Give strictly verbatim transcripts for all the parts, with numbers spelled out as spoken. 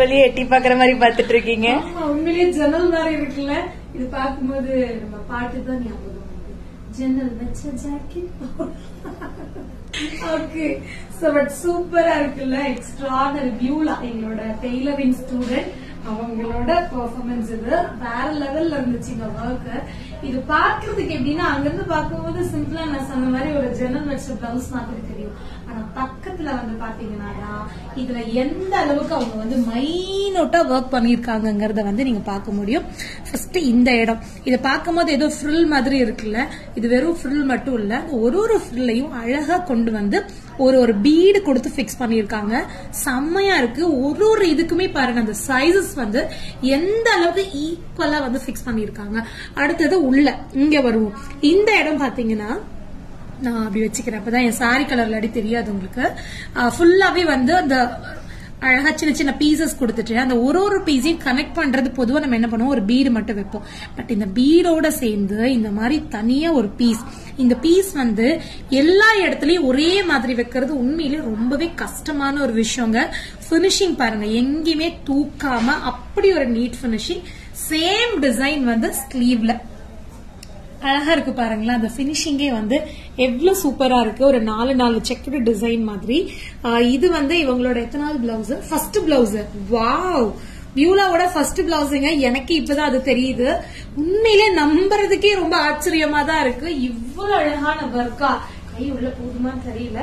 வழியே எட்டி பாக்குற மாதிரி பாத்துட்டு இருக்கீங்க. உண்மையிலேயே ஜன்னல் மாதிரி இருக்குல்ல, இது பாக்கும்போது நம்ம பாட்டு தான் ஞாபகம் வருது. ஜன்னல் வச்ச ஜாக்கெட். ஓகே, சோ பட் சூப்பரா இருக்குல்ல. எக்ஸ்ட்ராடனரி வியூலா எங்களோட டெய்லரிங் ஸ்டூடெண்ட் அவங்களோட பெர்ஃபார்மன்ஸ் இது வேற லெவல்ல இருந்துச்சு. இந்த ஒர்க் இது பாக்குறதுக்கு எப்படின்னா அங்கிருந்து பாக்கும்போது சிம்பிளா நான் சொன்ன மாதிரி ஒரு ஜன்னல் வச்ச பிளவுஸ் மாதிரி தெரியும். ஆனா பக்கத்துல வந்து பாத்தீங்கன்னா இதுல எந்த அளவுக்கு அவங்க வந்து மைனூட்டா ஒர்க் பண்ணிருக்காங்கிறத வந்து நீங்க பார்க்க முடியும். ஃபர்ஸ்ட் இந்த இடம் இதை பார்க்கும் போது ஏதோ ஃப்ரில் மாதிரி இருக்குல்ல, இது வெறும் ஃப்ரில் மட்டும் இல்ல, ஒரு ஒரு ஃப்ரில்லையும் அழகா கொண்டு வந்து ஒரு ஒரு பீடு கொடுத்து பிக்ஸ் பண்ணிருக்காங்க. செம்மையா இருக்கு. ஒரு ஒரு இதுக்குமே பாருங்க அந்த சைசஸ் வந்து எந்த அளவுக்கு ஈக்குவலா வந்து பிக்ஸ் பண்ணிருக்காங்க. அடுத்தது உள்ள இங்க வருவோம். இந்த இடம் பாத்தீங்கன்னா நான் அப்படி வச்சுக்கிறேன், அப்பதான் என் சாரி கலர்ல அடி தெரியாது உங்களுக்கு. ஃபுல்லாவே வந்து அந்த அழகா சின்ன சின்ன பீசஸ் கொடுத்துட்டு அந்த ஒரு ஒரு பீஸையும் கனெக்ட் பண்றது பொதுவா நம்ம என்ன பண்ணுவோம், ஒரு பீடு மட்டும் வைப்போம். பட் இந்த பீடோட சேர்ந்து இந்த மாதிரி தனியா ஒரு பீஸ், இந்த பீஸ் வந்து எல்லா இடத்துலயும் ஒரே மாதிரி வைக்கிறது உண்மையிலே ரொம்பவே கஷ்டமான ஒரு விஷயங்க. பினிஷிங் பாருங்க, எங்கேயுமே தூக்காம அப்படி ஒரு நீட் பினிஷிங். சேம் டிசைன் வந்து ஸ்லீவ்ல அழகா இருக்கு பாருங்களேன். அந்த பினிஷிங்கே வந்து எவ்வளவு சூப்பரா இருக்கு. ஒரு நாலு நாலு செக்குடு டிசைன் மாதிரி. இது வந்து இவங்களோட எத்தனாவது பிளவுஸ்? First blouse. வாவ், வியூலாவோட ஃபர்ஸ்ட் பிளவுஸுங்க. எனக்கு இப்பதான் அது தெரியுது. உண்மையிலே நம்புறதுக்கே ரொம்ப ஆச்சரியமா தான் இருக்கு. இவ்வளவு அழகான ஒர்க்கா. கை உள்ள போதுமான்னு தெரியல,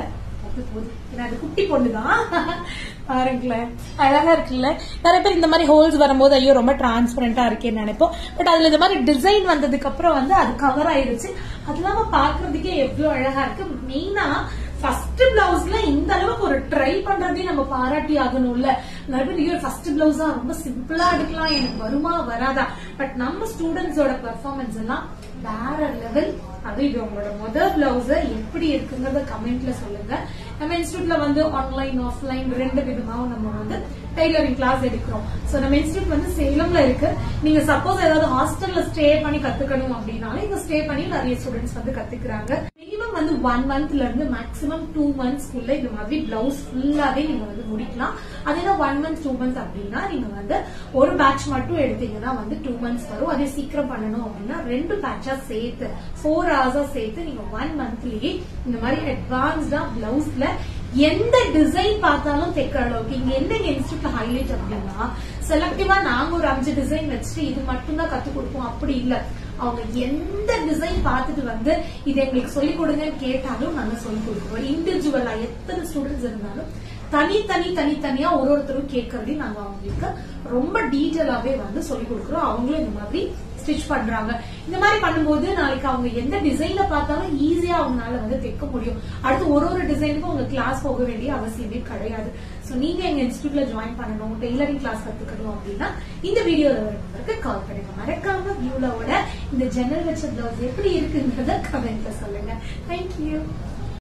அது குட்டி பொண்ணுதான் பாருங்களேன், அழகா இருக்குல்ல. நிறைய பேர் இந்த மாதிரி ஹோல்ஸ் வரும்போது ஐயோ ரொம்ப டிரான்ஸ்பரண்டா இருக்கேன்னு நினைப்போம். பட் அதுல இந்த மாதிரி டிசைன் வந்ததுக்கு அப்புறம் வந்து அது கவர் ஆயிருச்சு. அது இல்லாம பாக்குறதுக்கே எவ்வளவு அழகா இருக்கு. மெயினா ஃபர்ஸ்ட் பிளவுஸ்ல இந்த அளவுக்கு ஒரு ட்ரை பண்றதே நம்ம பாராட்டி ஆகணும்ல. நிறைய பேர் ஃபர்ஸ்ட் பிளவுஸா ரொம்ப சிம்பிளா எடுக்கலாம், எனக்கு வருமா வராதா. பட் நம்ம ஸ்டூடெண்ட்ஸோட பெர்ஃபார்மன்ஸ் எல்லாம் வேற லெவல். அது இது உங்களோட முதல் பிளவுஸ் எப்படி இருக்குங்கிறத கமெண்ட்ல சொல்லுங்க. நம்ம இன்ஸ்டியூட்ல வந்து ஆன்லைன் ஆஃப்லைன் ரெண்டு விதமாவும் நம்ம வந்து டெய்லரிங் கிளாஸ் எடுக்கிறோம். சோ நம்ம இன்ஸ்டியூட் வந்து சேலம்ல இருக்கு. நீங்க சப்போஸ் ஏதாவது ஹாஸ்டல்ல ஸ்டே பண்ணி கத்துக்கணும் அப்படின்னாலும் இங்க ஸ்டே பண்ணி நிறைய ஸ்டூடெண்ட்ஸ் வந்து கத்துக்கிறாங்க. மினிமம் வந்து ஒன் மந்த்ல இருந்து மேக்ஸிமம் டூ மந்த்ஸ்க்குள்ள இந்த மாதிரி பிளவுஸ் ஃபுல்லாவே நீங்க வந்து முடிக்கலாம். அதே ஒன் மந்த் டூ மந்த்ஸ் அப்படின்னா நீங்க வந்து ஒரு பேட்ச் மட்டும் எடுத்தீங்கன்னா வந்து டூ மந்த்ஸ் வரும். அதே சீக்கிரம் பண்ணணும் அப்படின்னா ரெண்டு பேட்சா சேர்த்து ஃபோர் ஹவர்ஸா சேர்த்து நீங்க ஒன் மந்த்லயே இந்த மாதிரி அட்வான்ஸ்டா பிளவுஸ்ல எந்த டிசைன் பார்த்தாலும் தைக்கிற அளவுக்கு. இங்க என்ன இன்ஸ்டியூட்ல ஹைலைட் அப்படின்னா செலக்டிவா நாங்க ஒரு அஞ்சு டிசைன் வச்சுட்டு இது மட்டும் தான் கத்து கொடுப்போம் அப்படி இல்ல. அவங்க எந்த டிசைன் பார்த்துட்டு வந்து இது எங்களுக்கு சொல்லிக் கொடுங்கன்னு கேட்டாலும் நாங்க சொல்லிக் கொடுக்குறோம். இண்டிவிஜுவலா எத்தனை ஸ்டூடெண்ட்ஸ் இருந்தாலும் தனித்தனி தனித்தனியா ஒரு ஒருத்தரும் கேட்கறதையும் நாங்க அவங்களுக்கு ரொம்ப டீட்டெயிலாவே வந்து சொல்லிக் கொடுக்குறோம். அவங்களும் இந்த மாதிரி ஸ்டிச் பண்றாங்க. இந்த மாதிரி பண்ணும்போது நாளைக்கு அவங்க எந்த டிசைன்ல பார்த்தாலும் ஈஸியா அவங்களால வந்து தைக்க முடியும். அடுத்து ஒரு ஒரு டிசைனுக்கும் உங்க கிளாஸ் போக வேண்டிய அவசியமே கிடையாது. சோ நீங்க எங்க இன்ஸ்டியூட்ல ஜாயின் பண்ணணும், டெய்லரிங் கிளாஸ் கத்துக்கணும் அப்படின்னா இந்த வீடியோல ஒரு நம்பருக்கு கால் பண்ணுங்க. மறக்காம வியூலாவோட இந்த ஜன்னல் வச்ச பிளவுஸ் எப்படி இருக்குங்கிறத கமெண்ட்ல சொல்லுங்க. தேங்க்யூ.